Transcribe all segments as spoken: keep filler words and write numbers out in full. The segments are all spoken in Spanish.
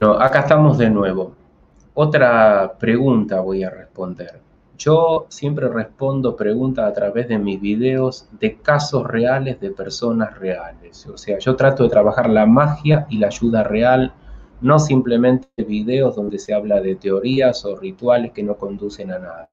Bueno, acá estamos de nuevo. Otra pregunta voy a responder. Yo siempre respondo preguntas a través de mis videos de casos reales de personas reales. O sea, yo trato de trabajar la magia y la ayuda real, no simplemente videos donde se habla de teorías o rituales que no conducen a nada.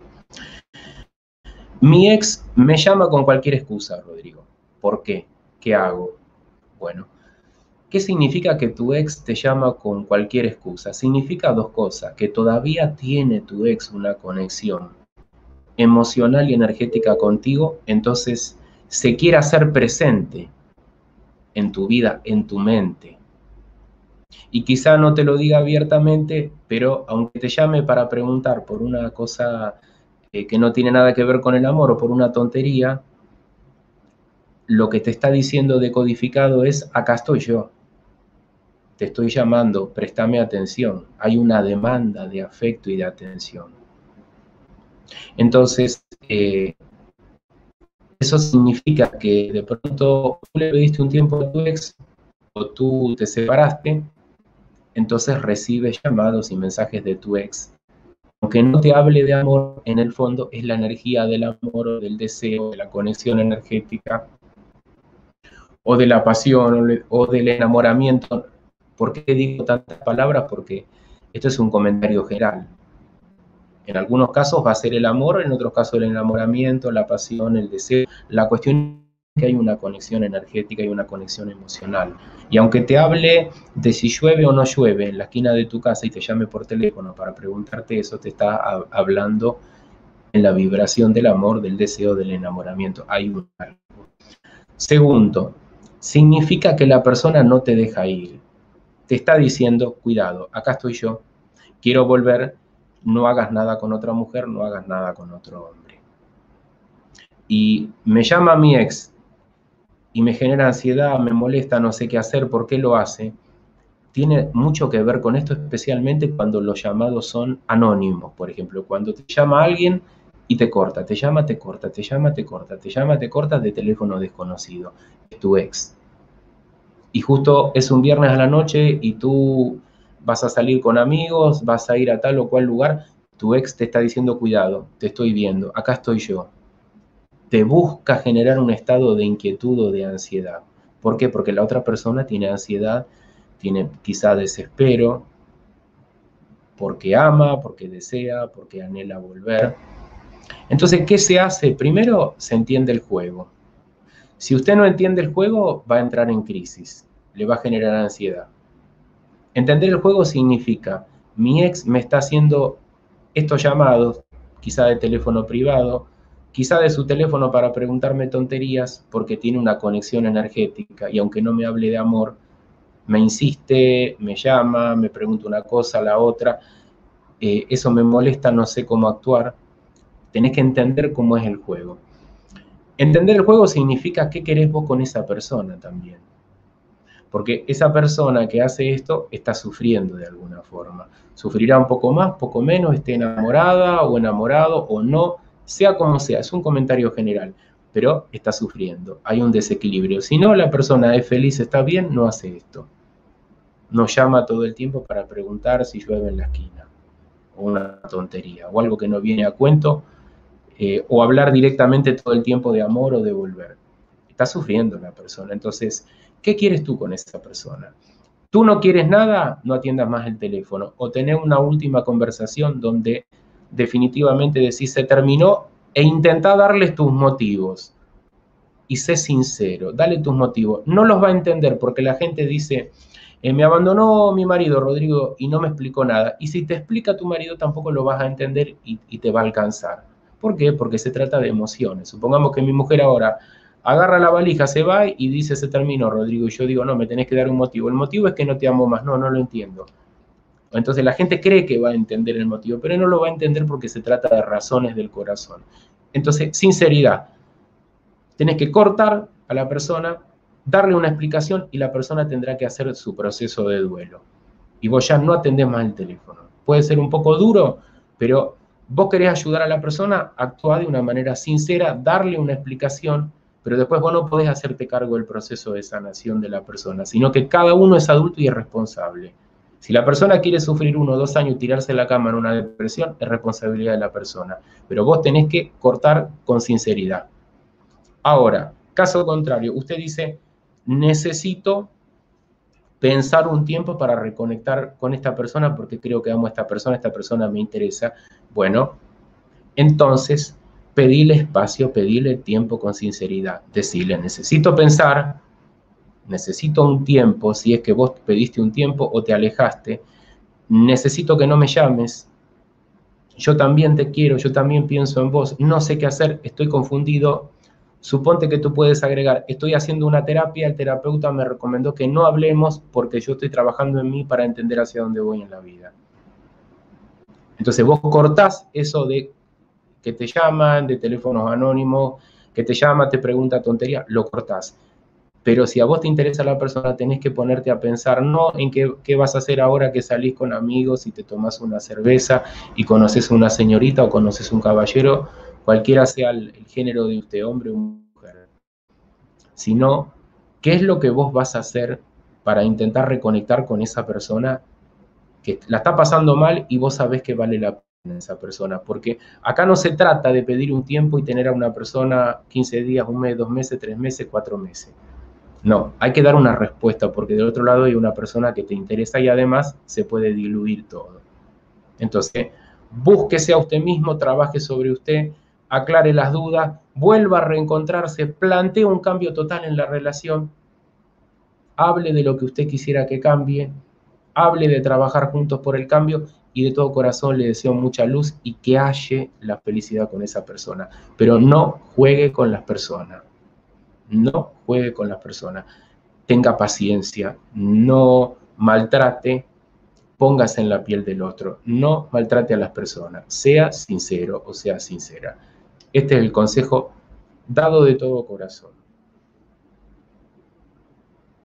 Mi ex me llama con cualquier excusa, Rodrigo. ¿Por qué? ¿Qué hago? Bueno, ¿qué significa que tu ex te llama con cualquier excusa? Significa dos cosas, que todavía tiene tu ex una conexión emocional y energética contigo, entonces se quiere hacer presente en tu vida, en tu mente. Y quizá no te lo diga abiertamente, pero aunque te llame para preguntar por una cosa eh, que no tiene nada que ver con el amor o por una tontería, lo que te está diciendo decodificado es, acá estoy yo. Te estoy llamando, préstame atención. Hay una demanda de afecto y de atención. Entonces, eh, eso significa que de pronto tú le pediste un tiempo a tu ex o tú te separaste, entonces recibes llamados y mensajes de tu ex. Aunque no te hable de amor, en el fondo es la energía del amor o del deseo, de la conexión energética o de la pasión o del enamoramiento. ¿Por qué digo tantas palabras? Porque esto es un comentario general. En algunos casos va a ser el amor, en otros casos el enamoramiento, la pasión, el deseo. La cuestión es que hay una conexión energética y una conexión emocional. Y aunque te hable de si llueve o no llueve en la esquina de tu casa y te llame por teléfono para preguntarte eso, te está hablando en la vibración del amor, del deseo, del enamoramiento. Hay un algo. Segundo, significa que la persona no te deja ir. Te está diciendo, cuidado, acá estoy yo, quiero volver, no hagas nada con otra mujer, no hagas nada con otro hombre. Y me llama mi ex y me genera ansiedad, me molesta, no sé qué hacer, ¿por qué lo hace? Tiene mucho que ver con esto, especialmente cuando los llamados son anónimos. Por ejemplo, cuando te llama alguien y te corta, te llama, te corta, te llama, te corta, te llama, te corta de teléfono desconocido. Es tu ex. Y justo es un viernes a la noche y tú vas a salir con amigos, vas a ir a tal o cual lugar, tu ex te está diciendo, cuidado, te estoy viendo, acá estoy yo. Te busca generar un estado de inquietud o de ansiedad. ¿Por qué? Porque la otra persona tiene ansiedad, tiene quizá desespero, porque ama, porque desea, porque anhela volver. Entonces, ¿qué se hace? Primero se entiende el juego. Si usted no entiende el juego, va a entrar en crisis, le va a generar ansiedad. Entender el juego significa, mi ex me está haciendo estos llamados, quizá de teléfono privado, quizá de su teléfono para preguntarme tonterías porque tiene una conexión energética y aunque no me hable de amor, me insiste, me llama, me pregunta una cosa, la otra, eh, eso me molesta, no sé cómo actuar. Tenés que entender cómo es el juego. Entender el juego significa qué querés vos con esa persona también. Porque esa persona que hace esto está sufriendo de alguna forma. Sufrirá un poco más, poco menos, esté enamorada o enamorado o no, sea como sea, es un comentario general, pero está sufriendo, hay un desequilibrio. Si no, la persona es feliz, está bien, no hace esto. No llama todo el tiempo para preguntar si llueve en la esquina, o una tontería, o algo que no viene a cuento, eh, o hablar directamente todo el tiempo de amor o de volver. Está sufriendo la persona, entonces, ¿qué quieres tú con esa persona? Tú no quieres nada, no atiendas más el teléfono. O tener una última conversación donde definitivamente decís se terminó e intentá darles tus motivos. Y sé sincero, dale tus motivos. No los va a entender porque la gente dice, eh, me abandonó mi marido, Rodrigo, y no me explicó nada. Y si te explica tu marido tampoco lo vas a entender y, y te va a alcanzar. ¿Por qué? Porque se trata de emociones. Supongamos que mi mujer ahora agarra la valija, se va y dice, se terminó, Rodrigo. Y yo digo, no, me tenés que dar un motivo. El motivo es que no te amo más. No, no lo entiendo. Entonces la gente cree que va a entender el motivo, pero no lo va a entender porque se trata de razones del corazón. Entonces, sinceridad. Tenés que cortar a la persona, darle una explicación y la persona tendrá que hacer su proceso de duelo. Y vos ya no atendés más el teléfono. Puede ser un poco duro, pero vos querés ayudar a la persona, actúa de una manera sincera, darle una explicación, pero después vos no podés hacerte cargo del proceso de sanación de la persona, sino que cada uno es adulto y es responsable. Si la persona quiere sufrir uno o dos años y tirarse en la cama en una depresión, es responsabilidad de la persona. Pero vos tenés que cortar con sinceridad. Ahora, caso contrario, usted dice, necesito pensar un tiempo para reconectar con esta persona porque creo que amo a esta persona, esta persona me interesa. Bueno, entonces, pedile espacio, pedile tiempo con sinceridad. Decirle, necesito pensar, necesito un tiempo, si es que vos pediste un tiempo o te alejaste, necesito que no me llames, yo también te quiero, yo también pienso en vos, no sé qué hacer, estoy confundido. Suponte que tú puedes agregar, estoy haciendo una terapia, el terapeuta me recomendó que no hablemos porque yo estoy trabajando en mí para entender hacia dónde voy en la vida. Entonces vos cortás eso de que te llaman, de teléfonos anónimos, que te llama, te pregunta tontería, lo cortás. Pero si a vos te interesa la persona, tenés que ponerte a pensar no en qué, qué vas a hacer ahora que salís con amigos y te tomás una cerveza y conoces a una señorita o conoces a un caballero, cualquiera sea el, el género de usted, hombre o mujer, sino qué es lo que vos vas a hacer para intentar reconectar con esa persona que la está pasando mal y vos sabés que vale la pena esa persona. Porque acá no se trata de pedir un tiempo y tener a una persona quince días, un mes, dos meses, tres meses, cuatro meses. No, hay que dar una respuesta porque del otro lado hay una persona que te interesa y además se puede diluir todo. Entonces, búsquese a usted mismo, trabaje sobre usted, aclare las dudas, vuelva a reencontrarse, plantee un cambio total en la relación, hable de lo que usted quisiera que cambie, hable de trabajar juntos por el cambio y de todo corazón le deseo mucha luz y que halle la felicidad con esa persona. Pero no juegue con las personas. No juegue con las personas, tenga paciencia, no maltrate, póngase en la piel del otro, no maltrate a las personas, sea sincero o sea sincera. Este es el consejo dado de todo corazón.